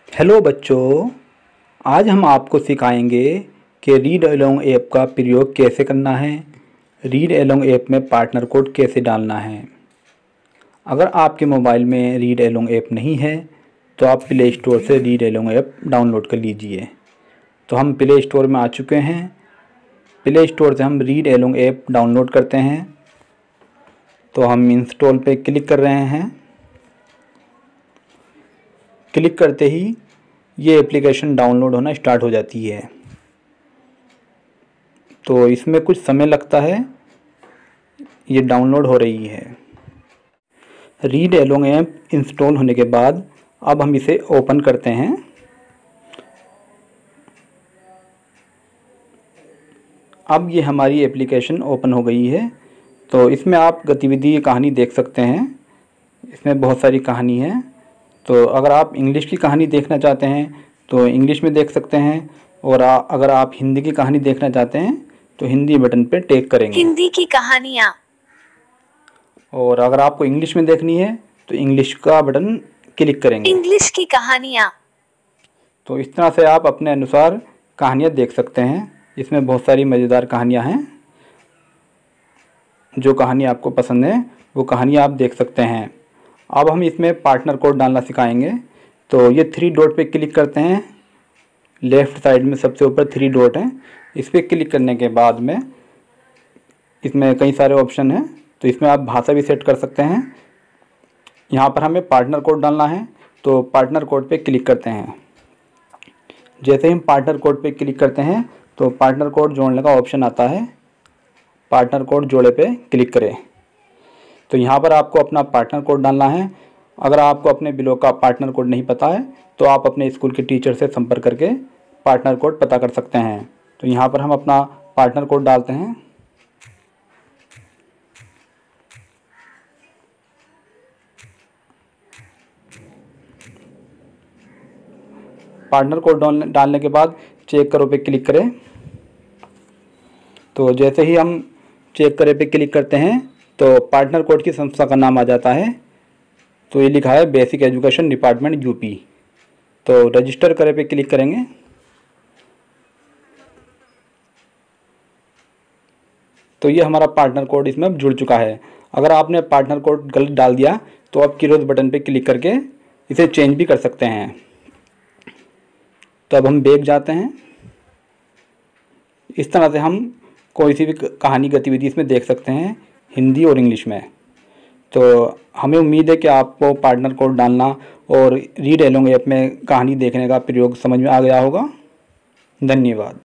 Hello बच्चों, आज हम आपको सिखाएंगे कि रीड अलोंग ऐप का प्रयोग कैसे करना है। रीड अलोंग ऐप में पार्टनर कोड कैसे डालना है। अगर आपके मोबाइल में रीड अलोंग ऐप नहीं है तो आप प्ले स्टोर से रीड अलोंग ऐप डाउनलोड कर लीजिए। तो हम प्ले स्टोर में आ चुके हैं। प्ले स्टोर से हम रीड अलोंग ऐप डाउनलोड करते हैं। तो हम इंस्टॉल पे क्लिक कर रहे हैं। क्लिक करते ही ये एप्लीकेशन डाउनलोड होना स्टार्ट हो जाती है। तो इसमें कुछ समय लगता है, ये डाउनलोड हो रही है। रीड अलोंग ऐप इंस्टॉल होने के बाद अब हम इसे ओपन करते हैं। अब ये हमारी एप्लीकेशन ओपन हो गई है। तो इसमें आप गतिविधि कहानी देख सकते हैं। इसमें बहुत सारी कहानी है। तो अगर आप इंग्लिश की कहानी देखना चाहते हैं तो इंग्लिश में देख सकते हैं, और अगर आप हिंदी की कहानी देखना चाहते हैं तो हिंदी बटन पे टेक करेंगे। हिंदी की कहानियाँ। और अगर आपको इंग्लिश में देखनी है तो इंग्लिश का बटन क्लिक करेंगे। इंग्लिश की कहानियाँ। तो इस तरह से आप अपने अनुसार कहानियाँ देख सकते हैं। इसमें बहुत सारी मज़ेदार कहानियाँ हैं। जो कहानी आपको पसंद है वो कहानी आप देख सकते हैं। अब हम इसमें पार्टनर कोड डालना सिखाएंगे। तो ये 3 डॉट पे क्लिक करते हैं। लेफ़्ट साइड में सबसे ऊपर 3 डॉट हैं। इस पर क्लिक करने के बाद में इसमें कई सारे ऑप्शन हैं। तो इसमें आप भाषा भी सेट कर सकते हैं। यहाँ पर हमें पार्टनर कोड डालना है, तो पार्टनर कोड पे क्लिक करते हैं। जैसे ही हम पार्टनर कोड पे क्लिक करते हैं तो पार्टनर कोड जोड़ने का ऑप्शन आता है। पार्टनर कोड जोड़े पे क्लिक करें। तो यहाँ पर आपको अपना पार्टनर कोड डालना है। अगर आपको अपने ब्लॉक का पार्टनर कोड नहीं पता है तो आप अपने स्कूल के टीचर से संपर्क करके पार्टनर कोड पता कर सकते हैं। तो यहाँ पर हम अपना पार्टनर कोड डालते हैं। पार्टनर कोड डालने के बाद चेक करो पे क्लिक करें। तो जैसे ही हम चेक करे पे क्लिक करते हैं तो पार्टनर कोड की संस्था का नाम आ जाता है। तो ये लिखा है बेसिक एजुकेशन डिपार्टमेंट यूपी। तो रजिस्टर करे पे क्लिक करेंगे। तो ये हमारा पार्टनर कोड इसमें अब जुड़ चुका है। अगर आपने पार्टनर कोड गलत डाल दिया तो आप क्लोज बटन पे क्लिक करके इसे चेंज भी कर सकते हैं। तो अब हम बैक जाते हैं। इस तरह से हम कोई सी भी कहानी गतिविधि इसमें देख सकते हैं, हिंदी और इंग्लिश में। तो हमें उम्मीद है कि आपको पार्टनर कोड डालना और रीड अलोंग ऐप में कहानी देखने का प्रयोग समझ में आ गया होगा। धन्यवाद।